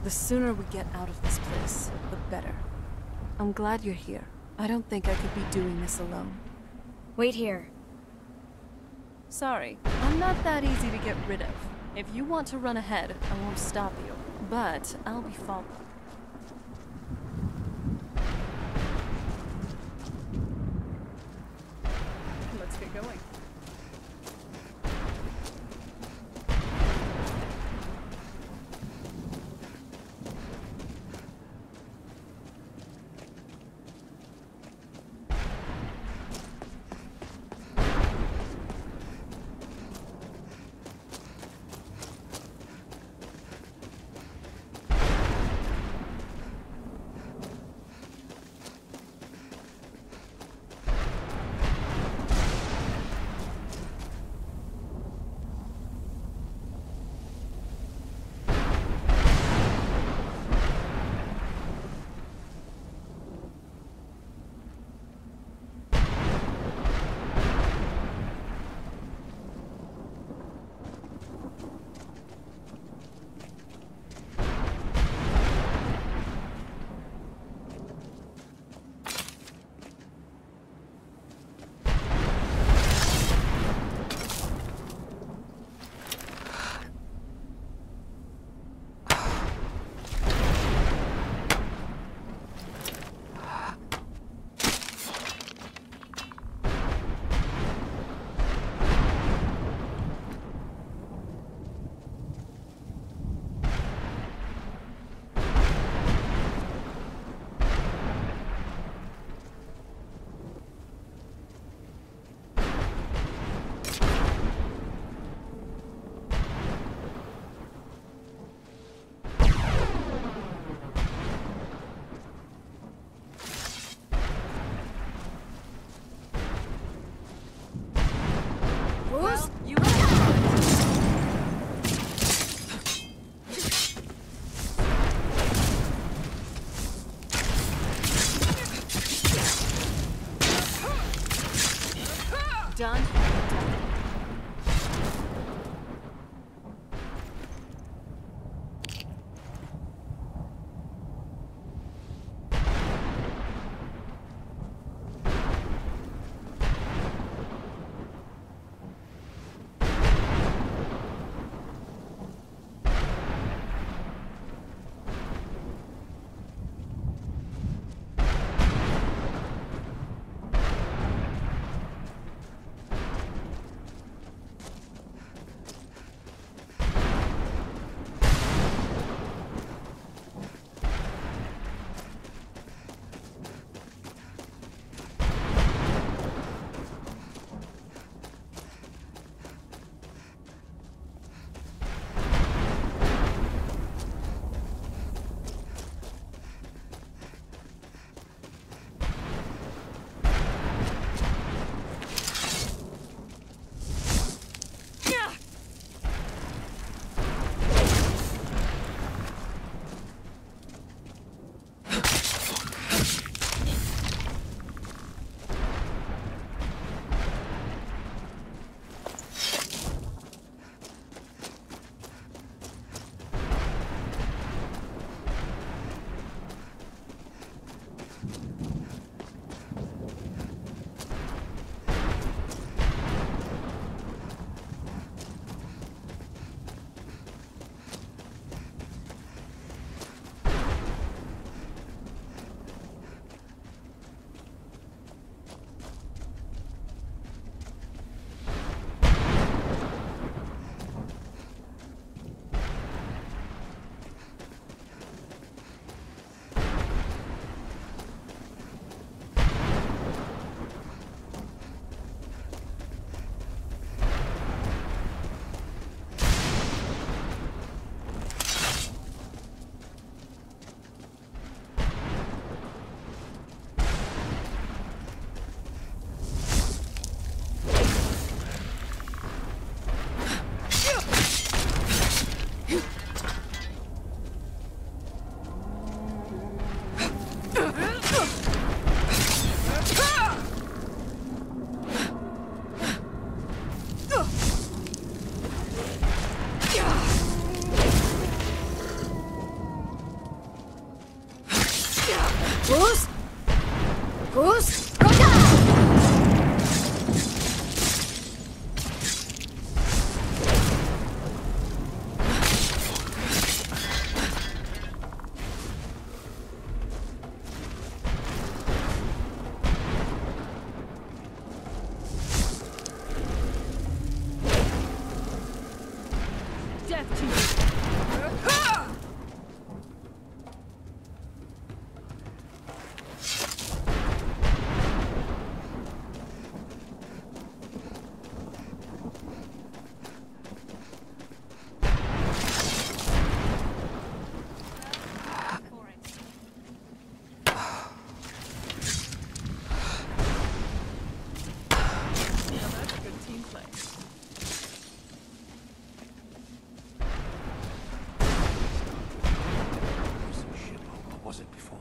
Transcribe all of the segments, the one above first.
The sooner we get out of this place, the better. I'm glad you're here. I don't think I could be doing this alone. Wait here. Sorry, I'm not that easy to get rid of. If you want to run ahead, I won't stop you. But I'll be following. Let's get going. Done. Goose! Goose! Roka! Death to you! Was it before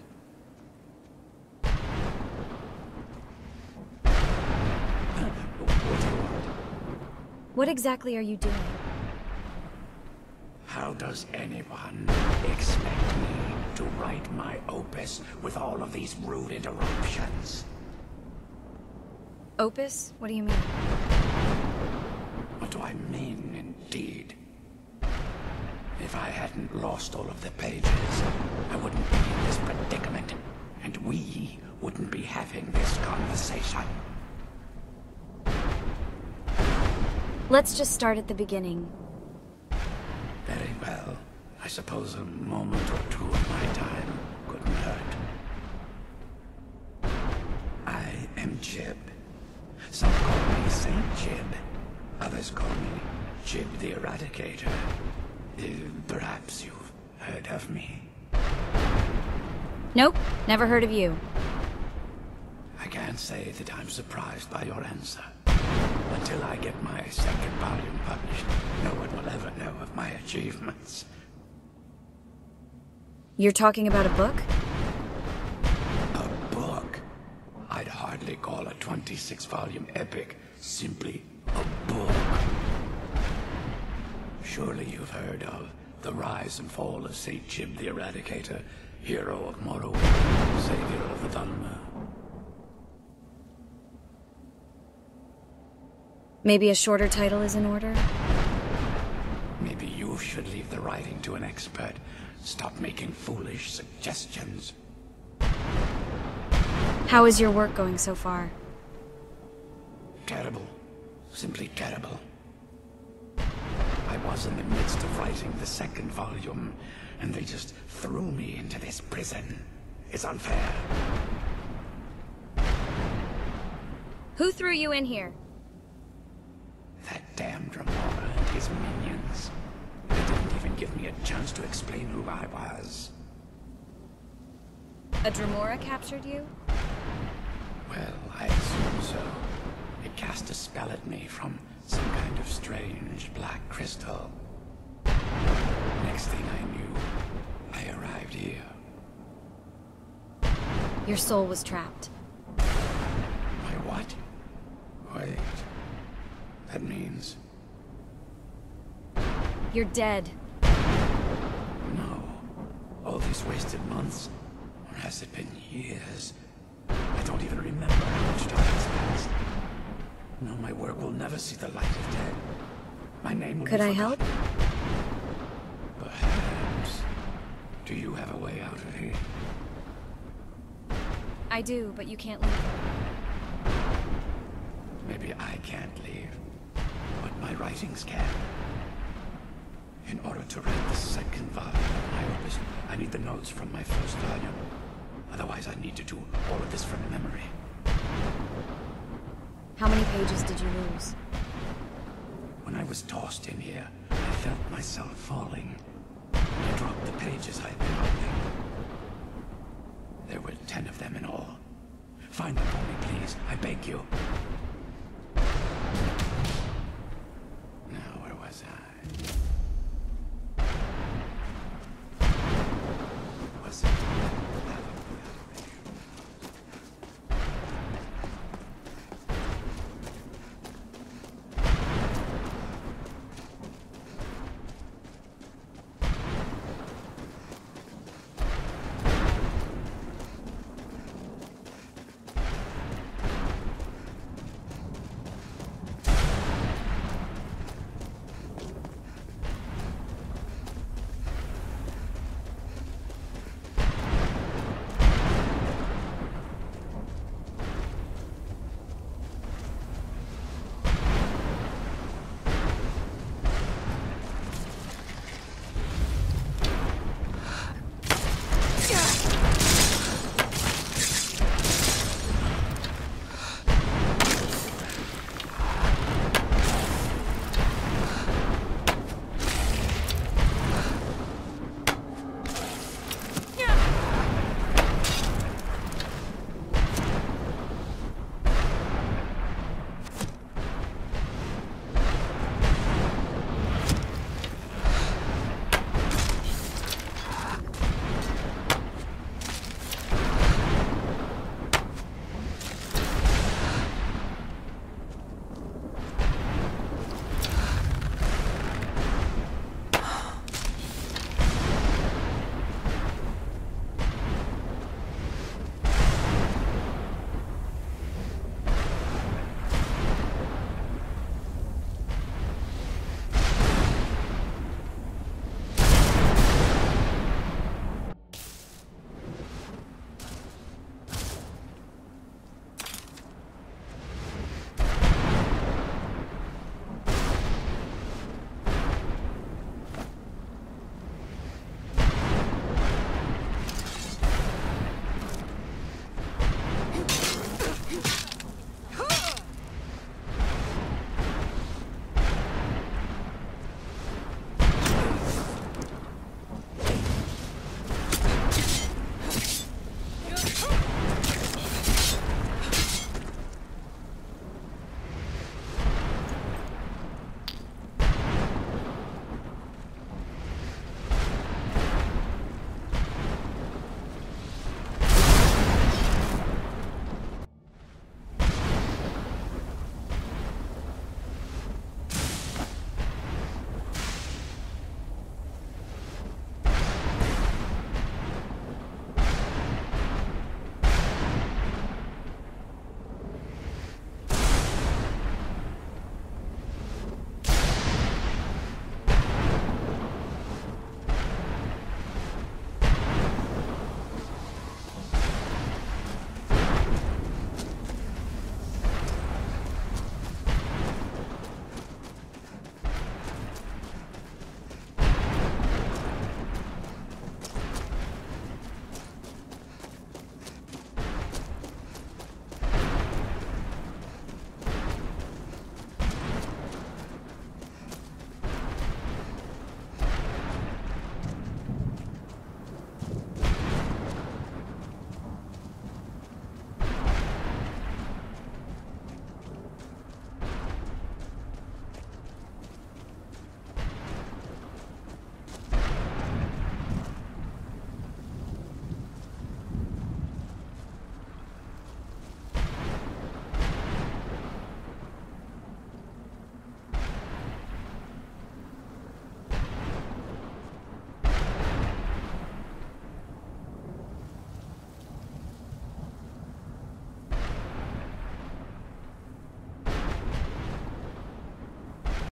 that? What do you want? What exactly are you doing? How does anyone expect me to write my opus with all of these rude interruptions? Opus? What do you mean? What do I mean, indeed? If I hadn't lost all of the pages, I wouldn't be in this predicament, and we wouldn't be having this conversation. Let's just start at the beginning. Very well. I suppose a moment or two of my time couldn't hurt. I am Jiub. Some call me Saint Jiub. Others call me Jiub the Eradicator. Perhaps you've heard of me. Nope, never heard of you. I can't say that I'm surprised by your answer. Until I get my second volume published, no one will ever know of my achievements. You're talking about a book? A book? I'd hardly call a 26-volume epic simply a book. Surely you've heard of the rise and fall of Saint Jiub the Eradicator, hero of Morrowind, savior of the Dhalma. Maybe a shorter title is in order? Maybe you should leave the writing to an expert. Stop making foolish suggestions. How is your work going so far? Terrible. Simply terrible. I was in the midst of writing the second volume, and they just threw me into this prison. It's unfair. Who threw you in here? That damned Remora and his minions. They didn't even give me a chance to explain who I was. A Dremora captured you? Well, I assume so. It cast a spell at me from some kind of strange black crystal. Next thing I knew, I arrived here. Your soul was trapped. My what? Wait. That means... You're dead. No. All these wasted months? Or has it been years? I don't even remember how much time has passed. No, my work will never see the light of day. My name will be Could I forgotten. help? Perhaps. Do you have a way out of here? I do, but you can't leave. Maybe I can't leave, but my writings can. In order to write the second volume of my opus, I need the notes from my first volume. Otherwise, I need to do all of this from memory. How many pages did you lose? When I was tossed in here, I felt myself falling. I dropped the pages I'd been holding. There were 10 of them in all. Find them for me, please. I beg you.